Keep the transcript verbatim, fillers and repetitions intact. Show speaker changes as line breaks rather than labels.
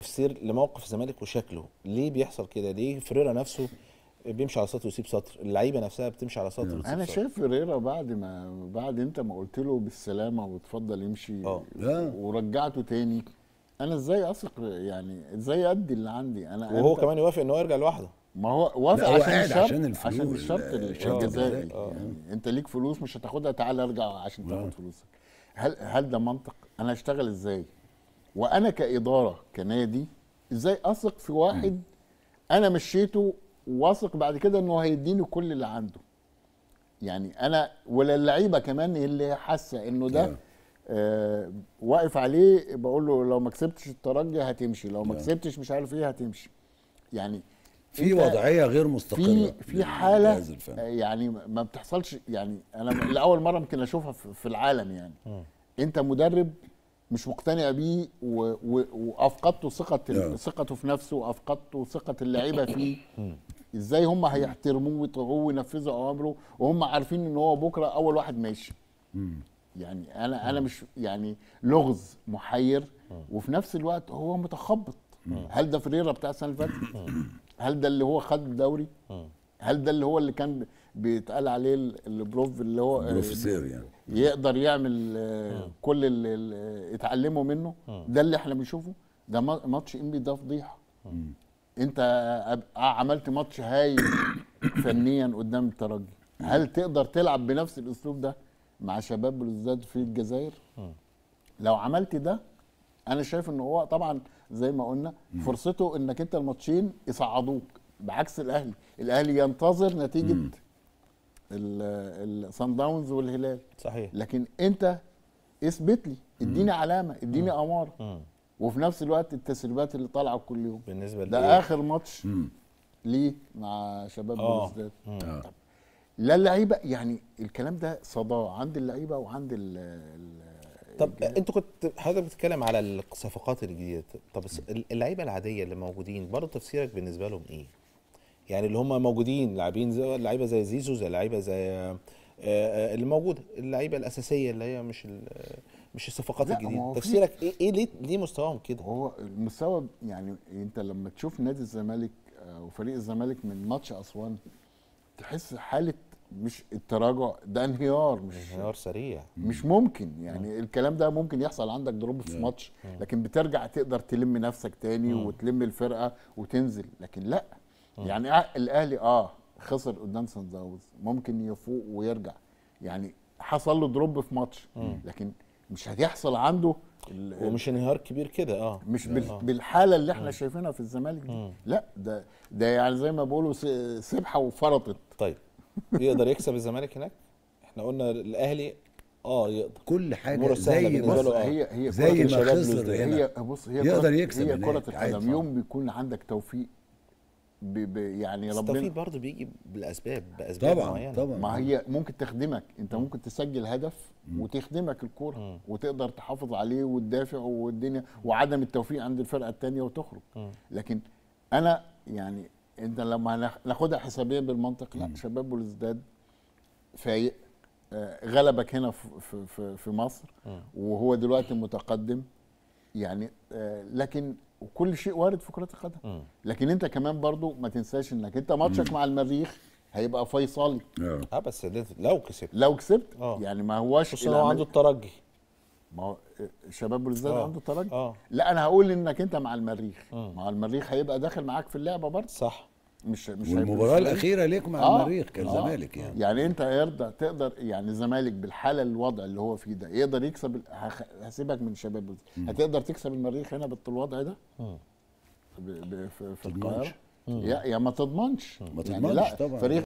تفسير لموقف الزمالك وشكله، ليه بيحصل كده؟ ليه فريرا نفسه بيمشي على سطر ويسيب سطر، اللعيبه نفسها بتمشي على سطر وتسيب
انا
سطر.
شايف فيريرا بعد ما بعد انت ما قلت له بالسلامه وتفضل يمشي
اه
ورجعته تاني، انا ازاي اثق يعني ازاي ادي اللي عندي انا؟
وهو
انت
كمان يوافق ان هو يرجع لوحده.
ما هو وافق
لا، هو
عشان
قاعد
الشرط،
عشان الفلوس،
عشان الشرط
الشرط
الجزائي
الجزائي.
يعني انت ليك فلوس مش هتاخدها، تعال ارجع عشان
آه.
تاخد فلوسك. هل هل ده منطق؟ انا اشتغل ازاي وانا كاداره كنادي؟ ازاي اثق في واحد انا مشيته واثق بعد كده انه هيديني كل اللي عنده؟ يعني انا ولا اللعيبه كمان اللي حاسه انه ده
آه.
آه واقف عليه، بقول له لو ما كسبتش الترجي هتمشي، لو ما
آه.
كسبتش مش عارف ايه هتمشي. يعني
في وضعيه غير مستقره،
في في حاله
الفن.
يعني ما بتحصلش. يعني انا لاول مره يمكن اشوفها في العالم. يعني
م.
انت مدرب مش مقتنع بيه وافقدته ثقه
آه.
ثقته في نفسه وافقدته ثقه اللعيبه فيه. ازاي هم هيحترموه ويطيعوه وينفذوا اوامره وهم عارفين ان هو بكره اول واحد ماشي؟ يعني انا انا مش يعني لغز محير، وفي نفس الوقت هو متخبط. هل ده فريرا بتاع السنه اللي فاتت؟ هل ده اللي هو خد الدوري؟ هل ده اللي هو اللي كان بيتقال عليه البروف اللي هو
بروفيسور يعني
يقدر يعمل كل اللي اتعلمه منه؟ ده اللي احنا بنشوفه. ده ماتش انبي ده فضيحه. انت عملت ماتش هايل فنيا قدام الترجي، هل تقدر تلعب بنفس الاسلوب ده مع شباب بلوزداد في الجزائر؟ لو عملت ده انا شايف ان هو طبعا زي ما قلنا فرصته انك انت الماتشين يصعدوك، بعكس الاهلي. الاهلي ينتظر نتيجه الصن داونز والهلال.
صحيح.
لكن انت اثبت لي، اديني علامه، اديني اماره. وفي نفس الوقت التسريبات اللي طالعه كل يوم
بالنسبه
ده
لإيه؟
اخر ماتش ليه مع شباب
اه
بلوزداد. لا اللعيبه يعني الكلام ده صداه عند اللعيبه وعند ال
طب انتوا كنت حضرتك بتتكلم على الصفقات الجديده، طب اللعيبه العاديه اللي موجودين برضه تفسيرك بالنسبه لهم ايه؟ يعني اللي هم موجودين لاعبين زي لعيبه زي زيزو، زي لعيبه زي اللي موجوده، اللعيبه الاساسيه اللي هي مش مش الصفقات الجديده، تفسيرك ايه؟ ايه ليه ليه مستواهم كده؟
هو المستوى يعني انت لما تشوف نادي الزمالك وفريق الزمالك من ماتش اسوان تحس حاله مش التراجع، ده انهيار، مش
انهيار سريع،
مش ممكن يعني. مم. الكلام ده ممكن يحصل عندك دروب في ماتش، لكن بترجع تقدر تلم نفسك تاني مم. وتلم الفرقه وتنزل. لكن لا مم. يعني الاهلي اه خسر قدام سان داونز، ممكن يفوق ويرجع، يعني حصل له دروب في ماتش مم. لكن مش هتحصل عنده
ومش انهيار كبير كده اه
مش بال آه. بالحاله اللي احنا مم. شايفينها في الزمالك دي مم. لا ده ده يعني زي ما بيقولوا سبحه وفرطت.
طيب يقدر يكسب الزمالك هناك؟ احنا قلنا الاهلي اه يقدر
كل حاجه زي
بص
آه.
هي هي
زي ما خسر
هي بص هي
يقدر يكسب.
هي كره القدم يوم بيكون عندك توفيق ب ب يعني ربنا.
التوفيق برضه بيجي بالاسباب باسباب
طبعا
معينه
طبعا.
ما هي ممكن تخدمك، انت ممكن تسجل هدف مم. وتخدمك الكوره وتقدر تحافظ عليه وتدافع والدنيا وعدم التوفيق عند الفرقه الثانيه وتخرج. مم. لكن انا يعني انت لما ناخدها حسابيا بالمنطق لا، شباب بلوزداد فايق، آه غلبك هنا في في في مصر مم. وهو دلوقتي متقدم يعني، آه لكن وكل شيء وارد في كرة القدم. لكن انت كمان برضو ما تنساش انك انت ماتشك مع المريخ هيبقى فيصلي.
اه بس لو كسبت
لو كسبت أوه. يعني ما هواش
بص هو عنده الترجي،
ما هو شباب بلوزداد عنده الترجي.
اه
لا انا هقول انك انت مع المريخ، مع المريخ هيبقى داخل معاك في اللعبه برضه.
صح.
مش مش
والمباراه الاخيره ليك مع آه. المريخ كالزمالك.
آه.
يعني
يعني انت يرضى تقدر يعني الزمالك بالحاله الوضع اللي هو فيه ده يقدر يكسب. هسيبك من شباب بلوزداد، هتقدر تكسب المريخ هنا بالوضع ده؟ مم. في, في القاهره يا, يا ما تضمنش
ما تضمنش يعني. لا طبعا.
فريق